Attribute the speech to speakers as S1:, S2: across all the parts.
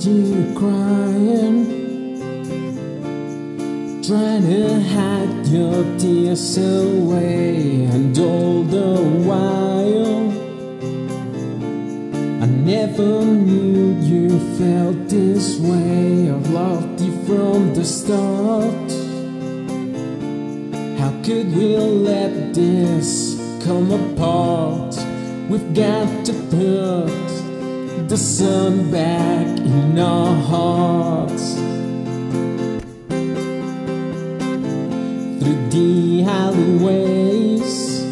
S1: you crying, trying to hide your tears away, and all the while I never knew you felt this way. I've loved you from the start. How could we let this come apart? We've got to put the sun back in our hearts. Through the alleyways,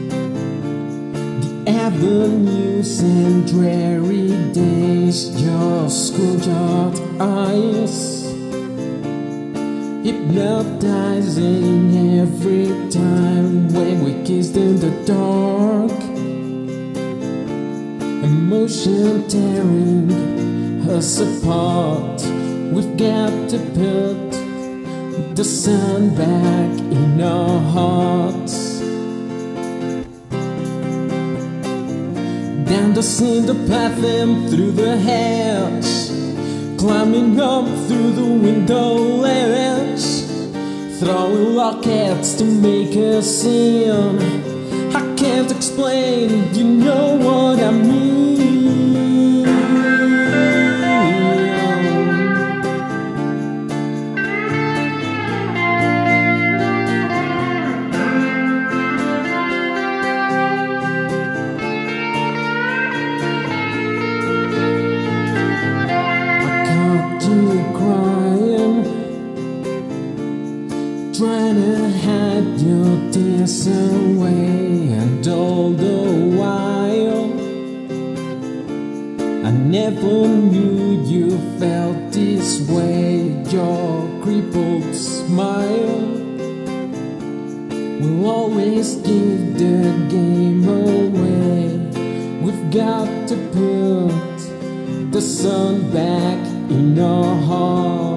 S1: the avenues and dreary days, your schoolyard eyes hypnotizing every time when we kissed in the dark. Emotion tearing us apart. We've got to put the sun back in our hearts. Down the cinder path and through the hedge, climbing up through the window ledge, throwing lockets to make us in. I can't explain, you know what I mean. You crying, trying to hide your tears away, and all the while I never knew you felt this way. Your crippled smile will always give the game away. We've got to put the sun back in our heart.